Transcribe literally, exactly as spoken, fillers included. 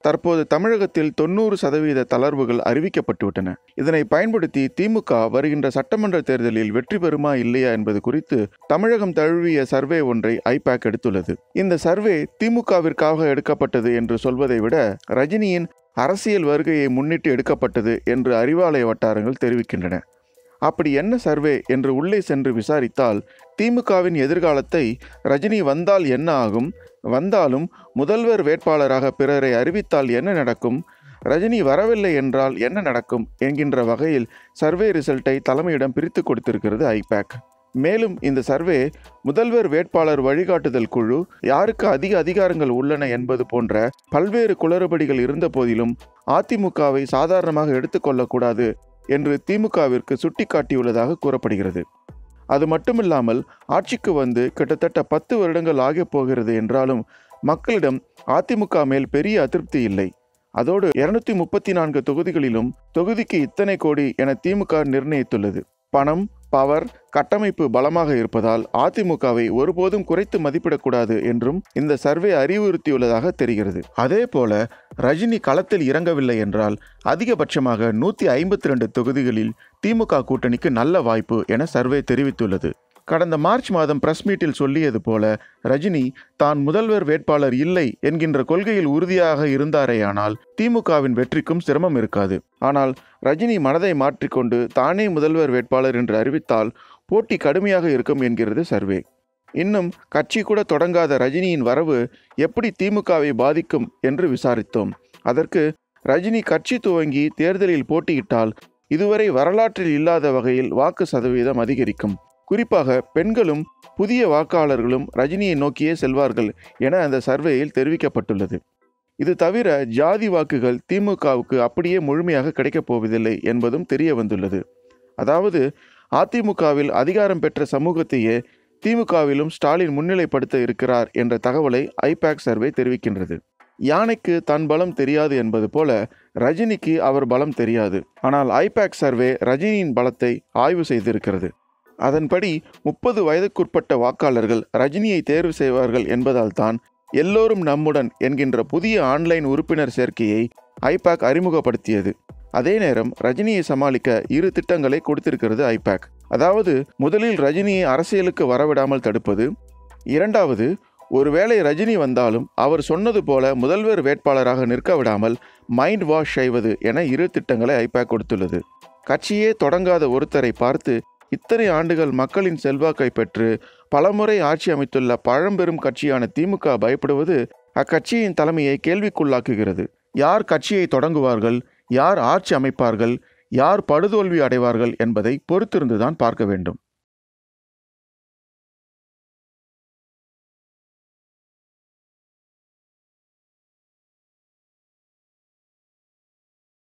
தற்போது தமிழகத்தில் தொண்ணூறு சதவீத தளர்வுகள் அறிவிக்கப்பட்டுவிட்டன. இதனை பயன்படுத்தி திமுக வருகின்ற சட்டமன்ற தேர்தலில் வெற்றி பெறுமா இல்லையா என்பது குறித்து தமிழகம் தழுவிய சர்வே ஒன்றை ஐ-பேக் எடுத்துள்ளது. இந்த சர்வே திமுகவிற்காக எடுக்கப்பட்டது என்று சொல்வதை விட ரஜினியின் அரசியல் வருகையை முன்னிட்டு எடுக்கப்பட்டது என்று அறிவாலய வட்டாரங்கள் தெரிவிக்கின்றன. அப்படி என்ன சர்வே என்று உள்ளே சென்று விசாரித்தால் திமுகவின் எதிர்காலத்தை ரஜினி வந்தால் என்ன ஆகும், வந்தாலும் முதல்வர் வேட்பாளராக பிறரை அறிவித்தால் என்ன நடக்கும், ரஜினி வரவில்லை என்றால் என்ன நடக்கும் என்கின்ற வகையில் சர்வே ரிசல்ட்டை தலைமையிடம் பிரித்து கொடுத்திருக்கிறது ஐ-பேக். மேலும் இந்த சர்வே முதல்வர் வேட்பாளர் வழிகாட்டுதல் குழு யாருக்கு அதிக அதிகாரங்கள் உள்ளன என்பது போன்ற பல்வேறு குளறுபடிகள் இருந்த போதிலும் அதிமுகவை சாதாரணமாக எடுத்துக்கொள்ளக்கூடாது என்று திமுகவிற்கு சுட்டிக்காட்டியுள்ளதாக கூறப்படுகிறது. அது மட்டுமில்லாமல் ஆட்சிக்கு வந்து கிட்டத்தட்ட பத்து வருடங்கள் ஆகப் போகிறது என்றாலும் மக்களிடம் அதிமுக மேல் பெரிய அதிருப்தி இல்லை. அதோடு இருநூத்தி முப்பத்தி நான்கு தொகுதிகளிலும் தொகுதிக்கு இத்தனை கோடி என திமுக நிர்ணயித்துள்ளது. பணம், பவர், கட்டமைப்பு பலமாக இருப்பதால் அதிமுகவை ஒருபோதும் குறைத்து மதிப்பிடக்கூடாது என்றும் இந்த சர்வே அறிவுறுத்தியுள்ளதாக தெரிகிறது. அதே போல ரஜினி களத்தில் இறங்கவில்லை என்றால் அதிகபட்சமாக நூற்றி ஐம்பத்தி ரெண்டு தொகுதிகளில் திமுக கூட்டணிக்கு நல்ல வாய்ப்பு என சர்வே தெரிவித்துள்ளது. கடந்த மார்ச் மாதம் பிரஸ் மீட்டில் சொல்லியது போல ரஜினி தான் முதல்வர் வேட்பாளர் இல்லை என்கின்ற கொள்கையில் உறுதியாக இருந்தாரேயானால் திமுகவின் வெற்றிக்கும் சிரமம் இருக்காது. ஆனால் ரஜினி மனதை மாற்றிக்கொண்டு தானே முதல்வர் வேட்பாளர் என்று அறிவித்தால் போட்டி கடுமையாக இருக்கும் என்கிறது சர்வே. இன்னும் கட்சி கூட தொடங்காத ரஜினியின் வரவு எப்படி திமுகவை பாதிக்கும் என்று விசாரித்தோம். அதற்கு ரஜினி கட்சி துவங்கி தேர்தலில் போட்டியிட்டால் இதுவரை வரலாற்றில் இல்லாத வகையில் வாக்கு சதவீதம் அதிகரிக்கும். குறிப்பாக பெண்களும் புதிய வாக்காளர்களும் ரஜினியை நோக்கியே செல்வார்கள் என அந்த சர்வேயில் தெரிவிக்கப்பட்டுள்ளது. இது தவிர ஜாதி வாக்குகள் திமுகவுக்கு அப்படியே முழுமையாக கிடைக்கப் போவதில்லை என்பதும் தெரிய வந்துள்ளது. அதாவது அதிமுகவில் அதிகாரம் பெற்ற சமூகத்தையே திமுகவிலும் ஸ்டாலின் முன்னிலைப்படுத்த இருக்கிறார் என்ற தகவலை ஐ-பேக் சர்வே தெரிவிக்கின்றது. யானைக்கு தன் பலம் தெரியாது என்பது போல ரஜினிக்கு அவர் பலம் தெரியாது. ஆனால் ஐ-பேக் சர்வே ரஜினியின் பலத்தை ஆய்வு செய்திருக்கிறது. அதன்படி முப்பது வயதுக்குட்பட்ட வாக்காளர்கள் ரஜினியை தேர்வு செய்வார்கள் என்பதால் தான் எல்லோரும் நம்முடன் என்கின்ற புதிய ஆன்லைன் உறுப்பினர் சேர்க்கையை ஐ-பேக் அறிமுகப்படுத்தியது. அதே நேரம் ரஜினியை சமாளிக்க இரு திட்டங்களை கொடுத்திருக்கிறது ஐ-பேக். அதாவது முதலில் ரஜினியை அரசியலுக்கு வரவிடாமல் தடுப்பது, இரண்டாவது ஒருவேளை ரஜினி வந்தாலும் அவர் சொன்னது போல முதல்வர் வேட்பாளராக நிற்க விடாமல் மைண்ட் வாஷ் செய்வது என இரு திட்டங்களை ஐ-பேக் கொடுத்துள்ளது. கட்சியே தொடங்காத ஒருத்தரை பார்த்து இத்தனை ஆண்டுகள் மக்களின் செல்வாக்கை பெற்று பலமுறை ஆட்சி அமைத்துள்ள பழம்பெரும் கட்சியான திமுக பயப்படுவது அக்கட்சியின் தலைமையை கேள்விக்குள்ளாக்குகிறது. யார் கட்சியை தொடங்குவார்கள், யார் ஆட்சி அமைப்பார்கள், யார் படுதோல்வி அடைவார்கள் என்பதை பொறுத்திருந்துதான் பார்க்க வேண்டும்.